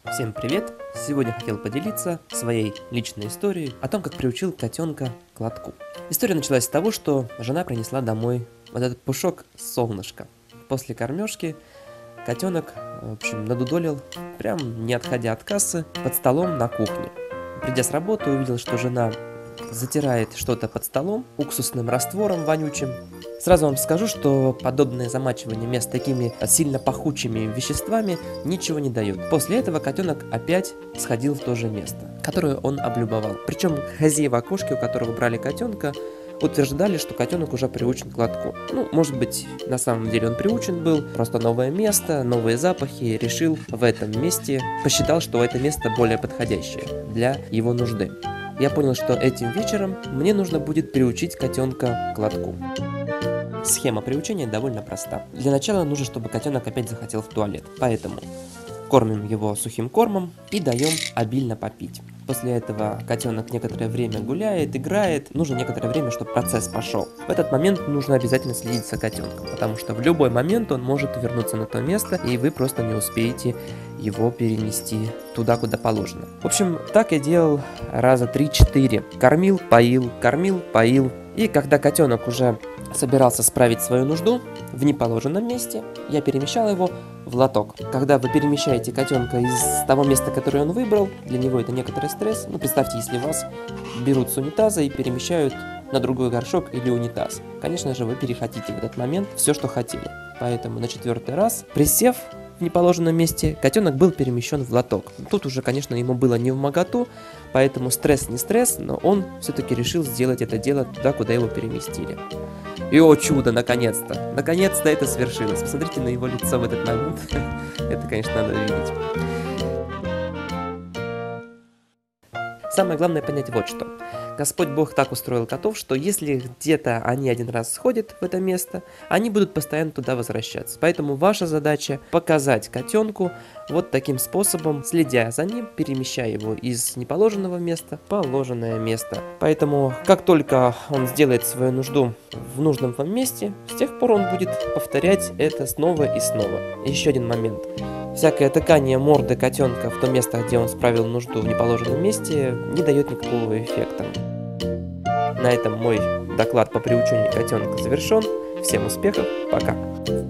Всем привет! Сегодня хотел поделиться своей личной историей о том, как приучил котенка к лотку. История началась с того, что жена принесла домой вот этот пушок солнышко. После кормежки котенок, в общем, надудолил, прям не отходя от кассы, под столом на кухне. Придя с работы, увидел, что жена затирает что-то под столом уксусным раствором вонючим. Сразу вам скажу, что подобное замачивание мест такими сильно пахучими веществами ничего не дает. После этого котенок опять сходил в то же место, которое он облюбовал. Причем хозяева окошки, у которого брали котенка, утверждали, что котенок уже приучен к лотку. Ну, может быть, на самом деле он приучен был, просто новое место, новые запахи, решил в этом месте, посчитал, что это место более подходящее для его нужды. Я понял, что этим вечером мне нужно будет приучить котенка к лотку. Схема приучения довольно проста. Для начала нужно, чтобы котенок опять захотел в туалет, поэтому кормим его сухим кормом и даем обильно попить. После этого котенок некоторое время гуляет, играет, нужно некоторое время, чтобы процесс пошел. В этот момент нужно обязательно следить за котенком, потому что в любой момент он может вернуться на то место, и вы просто не успеете его перенести туда, куда положено. В общем, так я делал раза 3-4. Кормил, поил. И когда котенок уже собирался справить свою нужду в неположенном месте, я перемещал его в лоток. Когда вы перемещаете котенка из того места, которое он выбрал, для него это некоторый стресс. Ну, представьте, если вас берут с унитаза и перемещают на другой горшок или унитаз. Конечно же, вы перехотите в этот момент все, что хотели. Поэтому на 4-й раз, присев в неположенном месте, котенок был перемещен в лоток. Тут уже, конечно, ему было не вмоготу, поэтому стресс не стресс, но он все-таки решил сделать это дело туда, куда его переместили. И о чудо, наконец-то! Наконец-то это свершилось. Посмотрите на его лицо в этот момент. Это, конечно, надо видеть. Самое главное понять вот что. Господь Бог так устроил котов, что если где-то они один раз сходят в это место, они будут постоянно туда возвращаться. Поэтому ваша задача показать котенку вот таким способом, следя за ним, перемещая его из неположенного места в положенное место. Поэтому, как только он сделает свою нужду в нужном вам месте, с тех пор он будет повторять это снова и снова. Еще один момент. Всякое тыкание морды котенка в то место, где он справил нужду в неположенном месте, не дает никакого эффекта. На этом мой доклад по приучению котенка завершен. Всем успехов, пока!